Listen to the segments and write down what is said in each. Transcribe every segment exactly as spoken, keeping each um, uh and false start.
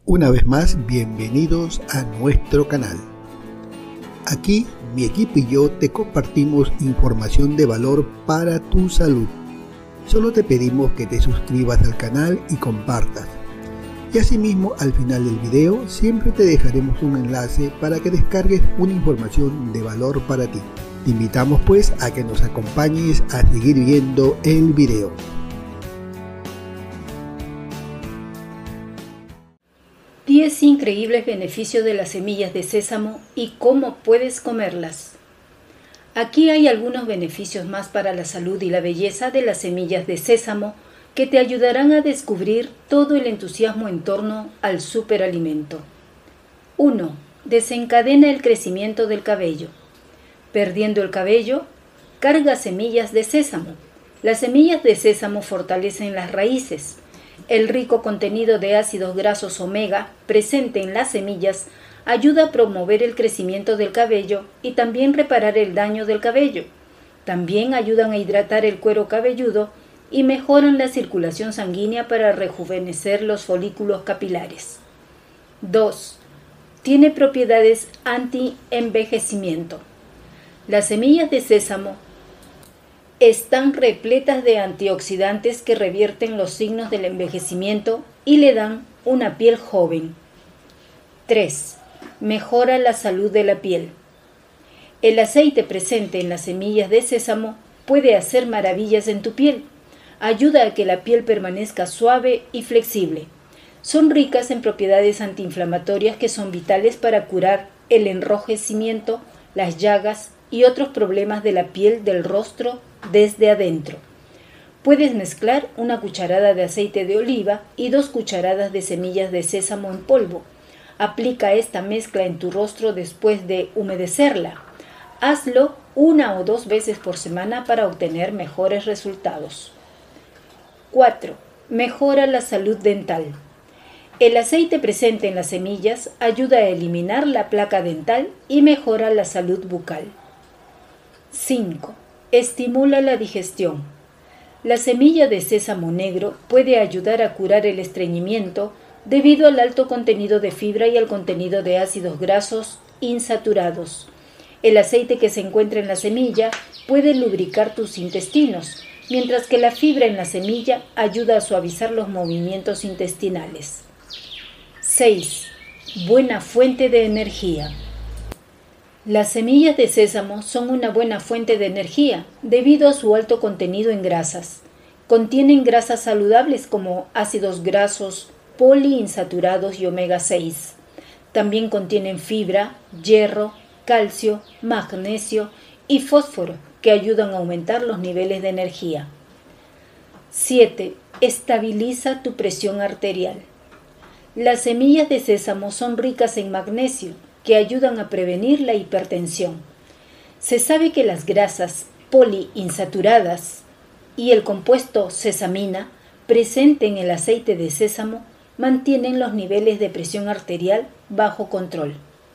Una vez más, bienvenidos a nuestro canal. Aquí mi equipo y yo te compartimos información de valor para tu salud. Solo te pedimos que te suscribas al canal y compartas. Y asimismo, al final del video siempre te dejaremos un enlace para que descargues una información de valor para ti. Te invitamos pues a que nos acompañes a seguir viendo el video. diez increíbles beneficios de las semillas de sésamo y cómo puedes comerlas. Aquí hay algunos beneficios más para la salud y la belleza de las semillas de sésamo que te ayudarán a descubrir todo el entusiasmo en torno al superalimento. uno. Desencadena el crecimiento del cabello. Perdiendo el cabello, carga semillas de sésamo. Las semillas de sésamo fortalecen las raíces. El rico contenido de ácidos grasos omega presente en las semillas ayuda a promover el crecimiento del cabello y también reparar el daño del cabello. También ayudan a hidratar el cuero cabelludo y mejoran la circulación sanguínea para rejuvenecer los folículos capilares. dos. Tiene propiedades anti-envejecimiento. Las semillas de sésamo están repletas de antioxidantes que revierten los signos del envejecimiento y le dan una piel joven. tres. Mejora la salud de la piel. El aceite presente en las semillas de sésamo puede hacer maravillas en tu piel. Ayuda a que la piel permanezca suave y flexible. Son ricas en propiedades antiinflamatorias que son vitales para curar el enrojecimiento, las llagas y otros problemas de la piel del rostro desde adentro. Puedes mezclar una cucharada de aceite de oliva y dos cucharadas de semillas de sésamo en polvo. Aplica esta mezcla en tu rostro después de humedecerla. Hazlo una o dos veces por semana para obtener mejores resultados. cuatro. Mejora la salud dental. El aceite presente en las semillas ayuda a eliminar la placa dental y mejora la salud bucal. cinco. Estimula la digestión. La semilla de sésamo negro puede ayudar a curar el estreñimiento debido al alto contenido de fibra y al contenido de ácidos grasos insaturados. El aceite que se encuentra en la semilla puede lubricar tus intestinos, mientras que la fibra en la semilla ayuda a suavizar los movimientos intestinales. seis. Buena fuente de energía. Las semillas de sésamo son una buena fuente de energía debido a su alto contenido en grasas. Contienen grasas saludables como ácidos grasos poliinsaturados y omega seis. También contienen fibra, hierro, calcio, magnesio y fósforo que ayudan a aumentar los niveles de energía. siete. Estabiliza tu presión arterial. Las semillas de sésamo son ricas en magnesio, que ayudan a prevenir la hipertensión. Se sabe que las grasas poliinsaturadas y el compuesto sesamina presente en el aceite de sésamo mantienen los niveles de presión arterial bajo control.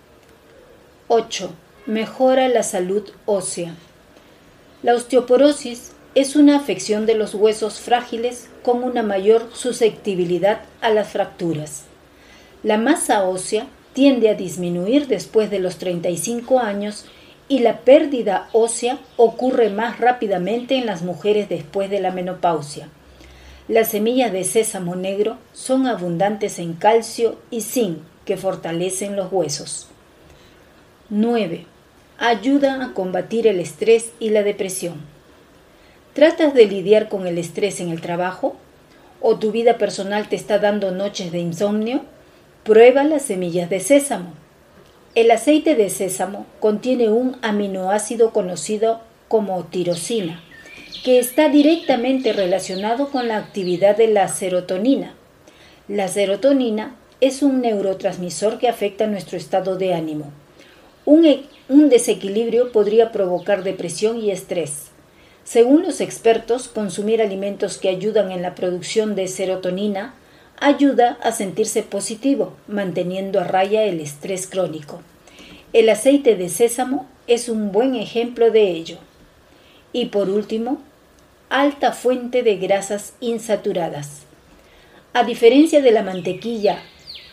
ocho. Mejora la salud ósea. La osteoporosis es una afección de los huesos frágiles con una mayor susceptibilidad a las fracturas. La masa ósea tiende a disminuir después de los treinta y cinco años y la pérdida ósea ocurre más rápidamente en las mujeres después de la menopausia. Las semillas de sésamo negro son abundantes en calcio y zinc que fortalecen los huesos. nueve. Ayuda a combatir el estrés y la depresión. ¿Tratas de lidiar con el estrés en el trabajo? ¿O tu vida personal te está dando noches de insomnio? Prueba las semillas de sésamo. El aceite de sésamo contiene un aminoácido conocido como tirosina, que está directamente relacionado con la actividad de la serotonina. La serotonina es un neurotransmisor que afecta nuestro estado de ánimo. Un, un desequilibrio podría provocar depresión y estrés. Según los expertos, consumir alimentos que ayudan en la producción de serotonina ayuda a sentirse positivo, manteniendo a raya el estrés crónico. El aceite de sésamo es un buen ejemplo de ello. Y por último, alta fuente de grasas insaturadas. A diferencia de la mantequilla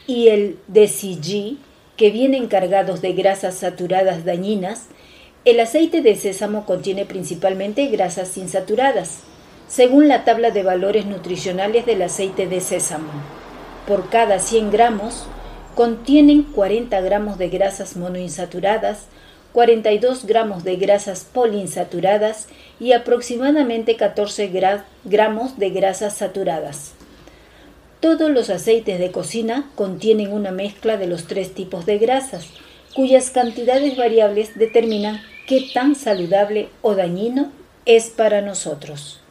y el D C G, que vienen cargados de grasas saturadas dañinas, el aceite de sésamo contiene principalmente grasas insaturadas, según la tabla de valores nutricionales del aceite de sésamo. Por cada cien gramos, contienen cuarenta gramos de grasas monoinsaturadas, cuarenta y dos gramos de grasas poliinsaturadas y aproximadamente catorce gramos de grasas saturadas. Todos los aceites de cocina contienen una mezcla de los tres tipos de grasas, cuyas cantidades variables determinan qué tan saludable o dañino es para nosotros.